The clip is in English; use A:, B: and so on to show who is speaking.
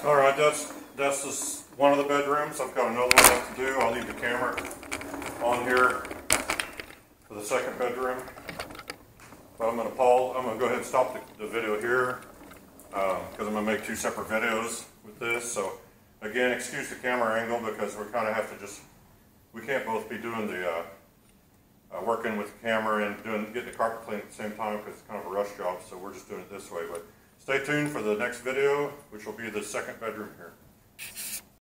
A: All right, that's just one of the bedrooms. I've got another one left to do. I'll leave the camera on here for the second bedroom. But I'm going to go ahead and stop the video here because I'm going to make two separate videos with this. So again, excuse the camera angle because we kind of have to we can't both be doing the working with the camera and getting the carpet clean at the same time because it's kind of a rush job. So we're just doing it this way. But stay tuned for the next video, which will be the second bedroom here.